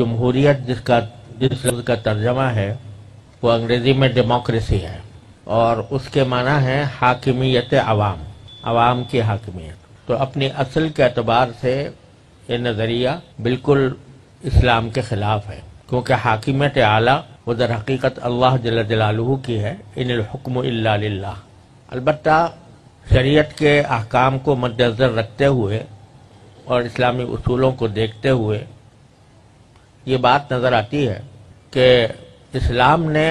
جمہوریت جس لفظ کا ترجمہ ہے وہ انگریزی میں ڈیموکریسی ہے، اور اس کے معنی ہے حاکمیت عوام، عوام کی حاکمیت۔ تو اپنی اصل کے اعتبار سے یہ نظریہ بالکل اسلام کے خلاف ہے، کیونکہ حاکمیت اعلیٰ وہ در حقیقت اللہ جل جلالہ کی ہے، ان الحکم الا للہ۔ البتہ شریعت کے احکام کو مد نظر رکھتے ہوئے اور اسلامی اصولوں کو دیکھتے ہوئے یہ بات نظر آتی ہے کہ اسلام نے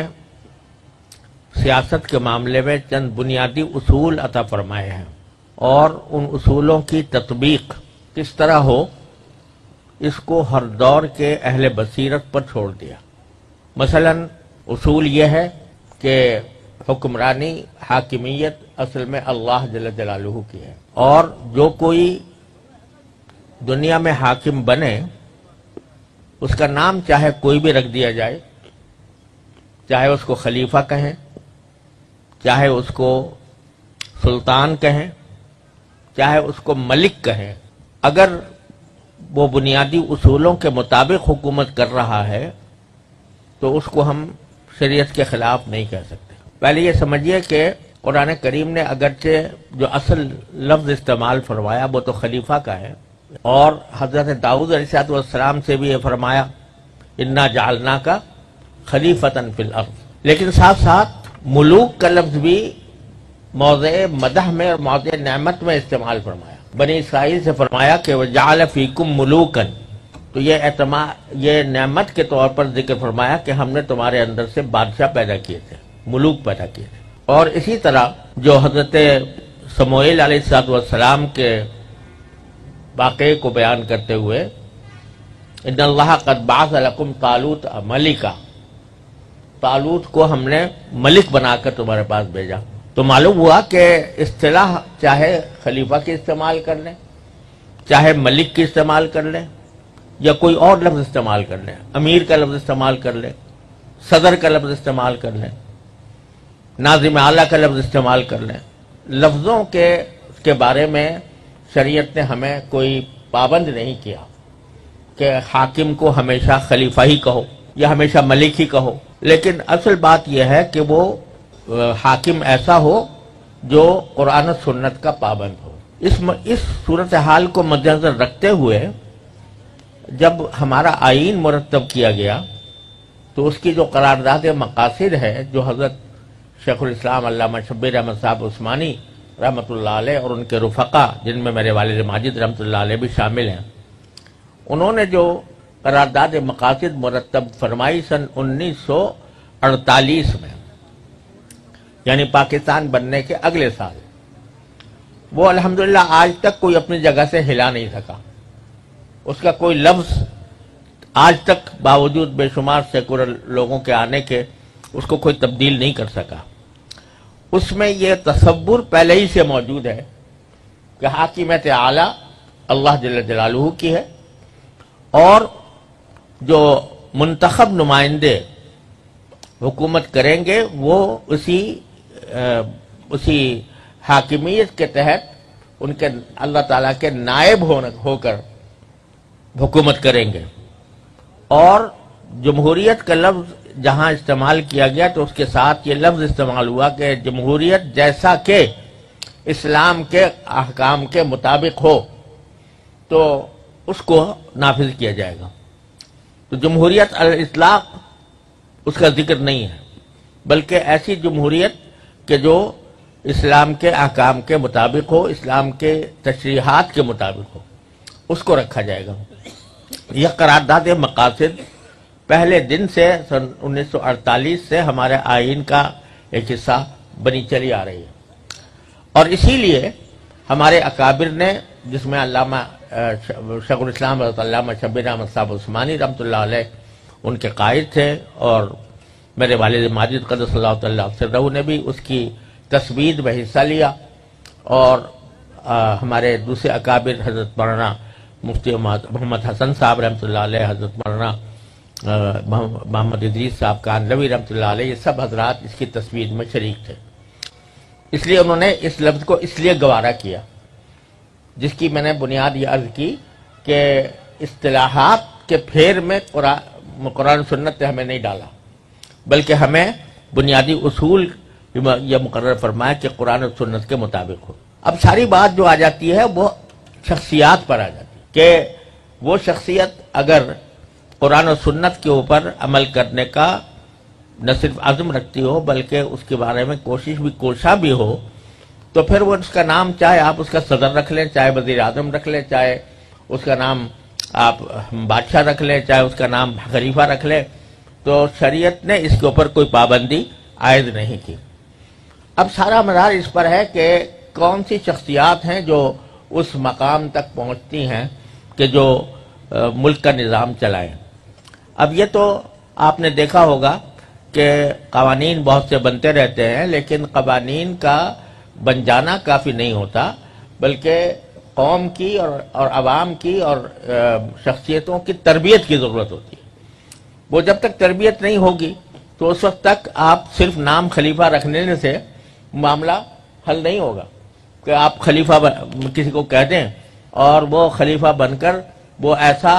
سیاست کے معاملے میں چند بنیادی اصول عطا فرمائے ہیں، اور ان اصولوں کی تطبیق کس طرح ہو اس کو ہر دور کے اہل بصیرت پر چھوڑ دیا۔ مثلا اصول یہ ہے کہ حکمرانی، حاکمیت اصل میں اللہ جل جلالہ کی ہے، اور جو کوئی دنیا میں حاکم بنے اس کا نام چاہے کوئی بھی رکھ دیا جائے، چاہے اس کو خلیفہ کہیں، چاہے اس کو سلطان کہیں، چاہے اس کو ملک کہیں، اگر وہ بنیادی اصولوں کے مطابق حکومت کر رہا ہے تو اس کو ہم شریعت کے خلاف نہیں کہہ سکتے۔ پہلے یہ سمجھیے کہ قرآن کریم نے اگرچہ جو اصل لفظ استعمال فرمایا وہ تو خلیفہ کا ہے، اور حضرت داؤد علیہ السلام سے بھی یہ فرمایا انا جعلناک خلیفۃ فی الارض، لیکن ساتھ ساتھ ملوک کا لفظ بھی موضع مدح میں اور موضع نعمت میں استعمال فرمایا۔ بنی اسرائیل سے فرمایا کہ وجعل فیکم ملوکا، تو یہ نعمت کے طور پر ذکر فرمایا کہ ہم نے تمہارے اندر سے بادشاہ پیدا کیے تھے، ملوک پیدا کیے تھے۔ اور اسی طرح جو حضرت سموئیل علیہ السلام کے واقعے کو بیان کرتے ہوئے ان اللہ قد بعث لکم طالوت ملکا، طالوت کو ہم نے ملک بنا کر تمہارے پاس بھیجا، تو معلوم ہوا کہ اصطلاح چاہے خلیفہ کی استعمال کر لیں، چاہے ملک کی استعمال کر لیں، یا کوئی اور لفظ استعمال کر لیں، امیر کا لفظ استعمال کر لیں، صدر کا لفظ استعمال کر لیں، ناظم اعلیٰ کا لفظ استعمال کر لیں، لفظوں کے بارے میں شریعت نے ہمیں کوئی پابند نہیں کیا کہ حاکم کو ہمیشہ خلیفہ ہی کہو یا ہمیشہ ملک ہی کہو، لیکن اصل بات یہ ہے کہ وہ حاکم ایسا ہو جو قرآن و سنت کا پابند ہو۔ اس صورتحال کو مد نظر رکھتے ہوئے جب ہمارا آئین مرتب کیا گیا تو اس کی جو قرارداد مقاصد ہے، جو حضرت شیخ الاسلام علامہ شبیر احمد صاحب عثمانی رحمۃ اللہ علیہ اور ان کے رفقا جن میں میرے والد ماجد رحمۃ اللہ علیہ بھی شامل ہیں، انہوں نے جو قرارداد مقاصد مرتب فرمائی سن 1948 میں، یعنی پاکستان بننے کے اگلے سال، وہ الحمدللہ آج تک کوئی اپنی جگہ سے ہلا نہیں سکا۔ اس کا کوئی لفظ آج تک باوجود بے شمار سیکولر لوگوں کے آنے کے اس کو کوئی تبدیل نہیں کر سکا۔ اس میں یہ تصور پہلے ہی سے موجود ہے کہ حاکمیت اعلیٰ اللہ جل جلالہ کی ہے، اور جو منتخب نمائندے حکومت کریں گے وہ اسی حاکمیت کے تحت ان کے اللہ تعالیٰ کے نائب ہو کر حکومت کریں گے۔ اور جمہوریت کا لفظ جہاں استعمال کیا گیا تو اس کے ساتھ یہ لفظ استعمال ہوا کہ جمہوریت جیسا کہ اسلام کے احکام کے مطابق ہو تو اس کو نافذ کیا جائے گا۔ تو جمہوریت الاطلاق اس کا ذکر نہیں ہے، بلکہ ایسی جمہوریت کہ جو اسلام کے احکام کے مطابق ہو، اسلام کے تشریحات کے مطابق ہو، اس کو رکھا جائے گا۔ یہ قرارداد مقاصد پہلے دن سے سن 1948 سے ہمارے آئین کا ایک حصہ بنی چلی آ رہی ہے، اور اسی لیے ہمارے اکابر نے، جس میں علامہ شیخ الاسلام علامہ شبیر احمد صاحب عثمانی رحمۃ اللہ علیہ ان کے قائد تھے، اور میرے والد ماجد قدس اللہ تعالیٰ سرہ نے بھی اس کی تثبیت میں حصہ لیا، اور ہمارے دوسرے اکابر حضرت مولانا مفتی محمد حسن صاحب رحمۃ اللہ علیہ، حضرت مولانا محمد ادریس صاحب کانلوی رحمۃ اللہ علیہ، یہ سب حضرات اس کی تثبیت میں شریک تھے۔ اس لیے انہوں نے اس لفظ کو اس لیے گوارا کیا، جس کی میں نے بنیاد یہ عرض کی کہ اصطلاحات کے پھیر میں قرآن سنت نے ہمیں نہیں ڈالا، بلکہ ہمیں بنیادی اصول یہ مقرر فرمایا کہ قرآن و سنت کے مطابق ہو۔ اب ساری بات جو آ جاتی ہے وہ شخصیات پر آ جاتی ہے کہ وہ شخصیت اگر قرآن و سنت کے اوپر عمل کرنے کا نہ صرف عزم رکھتی ہو بلکہ اس کے بارے میں کوشاں بھی ہو، تو پھر وہ اس کا نام چاہے آپ اس کا صدر رکھ لیں، چاہے وزیر اعظم رکھ لیں، چاہے اس کا نام آپ بادشاہ رکھ لیں، چاہے اس کا نام خلیفہ رکھ لیں، تو شریعت نے اس کے اوپر کوئی پابندی عائد نہیں کی۔ اب سارا مدار اس پر ہے کہ کون سی شخصیات ہیں جو اس مقام تک پہنچتی ہیں کہ جو ملک کا نظام چلائیں۔ اب یہ تو آپ نے دیکھا ہوگا کہ قوانین بہت سے بنتے رہتے ہیں، لیکن قوانین کا بن جانا کافی نہیں ہوتا، بلکہ قوم کی اور عوام کی اور شخصیتوں کی تربیت کی ضرورت ہوتی ہے۔ وہ جب تک تربیت نہیں ہوگی تو اس وقت تک آپ صرف نام خلیفہ رکھنے سے معاملہ حل نہیں ہوگا کہ آپ خلیفہ کسی کو کہہ دیں اور وہ خلیفہ بن کر وہ ایسا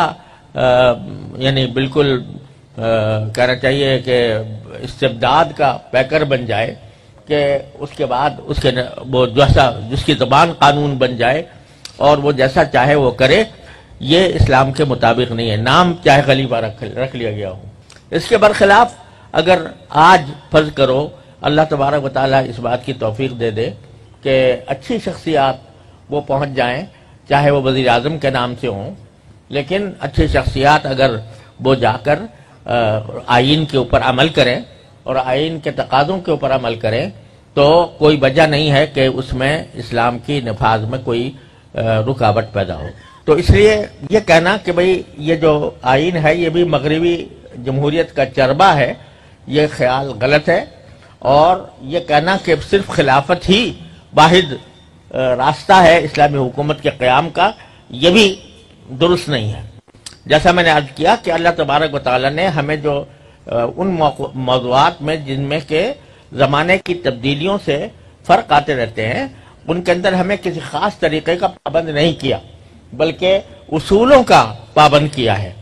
یعنی بالکل کہنا چاہیے کہ استبداد کا پیکر بن جائے کہ اس کے بعد اس کے وہ جس کی زبان قانون بن جائے اور وہ جیسا چاہے وہ کرے، یہ اسلام کے مطابق نہیں ہے۔ نام چاہے خلیفہ رکھ لیا گیا ہو۔ اس کے برخلاف اگر آج فرض کرو اللہ تبارک و تعالیٰ اس بات کی توفیق دے دے کہ اچھی شخصیات وہ پہنچ جائیں، چاہے وہ وزیر اعظم کے نام سے ہوں، لیکن اچھی شخصیات اگر وہ جا کر آئین کے اوپر عمل کریں اور آئین کے تقاضوں کے اوپر عمل کریں تو کوئی وجہ نہیں ہے کہ اس میں اسلام کی نفاذ میں کوئی رکاوٹ پیدا ہو۔ تو اس لیے یہ کہنا کہ بھئی یہ جو آئین ہے یہ بھی مغربی جمہوریت کا چربہ ہے، یہ خیال غلط ہے، اور یہ کہنا کہ صرف خلافت ہی واحد راستہ ہے اسلامی حکومت کے قیام کا، یہ بھی درست نہیں ہے۔ جیسا میں نے عرض کیا کہ اللہ تبارک و تعالیٰ نے ہمیں جو ان موضوعات میں جن میں کہ زمانے کی تبدیلیوں سے فرق آتے رہتے ہیں، ان کے اندر ہمیں کسی خاص طریقے کا پابند نہیں کیا، بلکہ اصولوں کا پابند کیا ہے۔